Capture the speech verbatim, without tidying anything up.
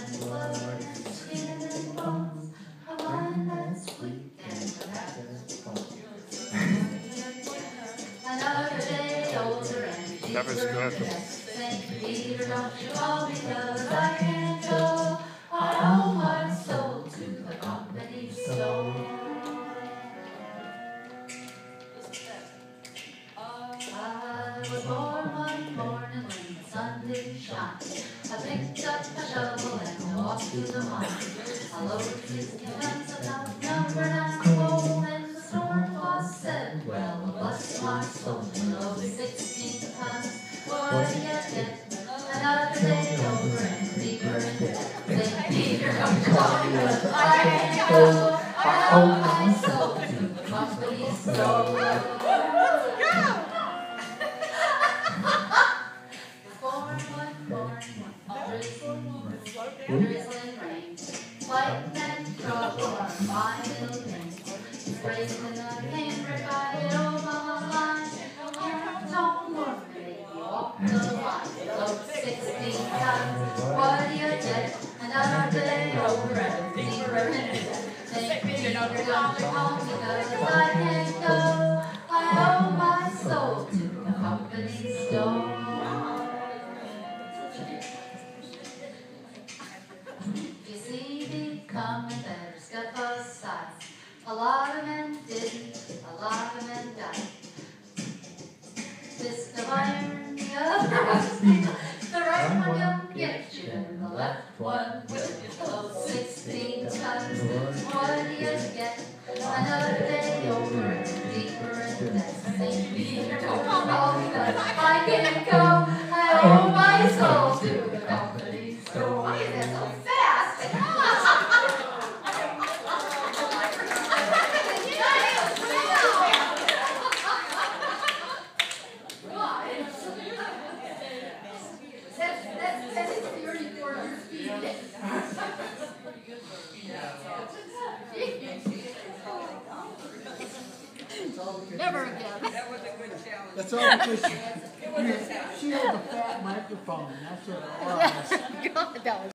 and blood and skin and bones, a mind that's weak and a habit. Another day older and That was good. Saint Peter, don't you call because I can't go. I owe my soul to the company store. I was born one morning when the sun did shine. I picked up my shovel and I walked through the mine. I loaded sixty tons of top number nine coal, and the storm boss said, well, bless my soul, you load sixteen tons. What do you get? Another day over and deeper in debt. Saint Peter, come to call me, but I can't go. I owe my soul to the company store. Drizzling rain, fighting and trouble are my middle name. Raising in the Cambridge by the Omaha line. Don't work, baby, walk the line. Load sixteen tons, what do you get? Another day over and deeper in debt. Saint Peter, don't you call me because I can't go. I owe my soul to the company store. Coming, better step aside. A lot of men didn't, a lot of men died. Fist of iron, the other one steel. The right one don't get you, and the left one will. Load sixteen tons, what do you get? Another day over and deeper in debt. Saint Peter, don't call me because I can't go. I owe my soul to the company store. Why is that so fast? Never again. That was a good challenge. That's all because she, she had the fat microphone. That's what it was. God, that was